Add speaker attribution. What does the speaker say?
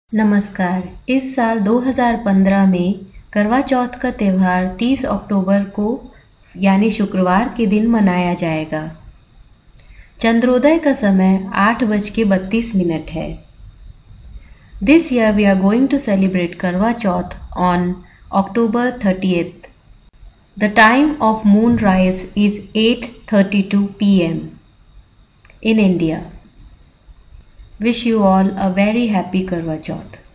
Speaker 1: नमस्कार। इस साल 2015 में करवा चौथ का त्यौहार 30 अक्टूबर को यानी शुक्रवार के दिन मनाया जाएगा। चंद्रोदय का समय 8:32 है। This year we are going to celebrate Karwa Chauth on October 30th. The time of moonrise is 8:32 p.m. in India. Wish you all a very happy Karwa Chauth.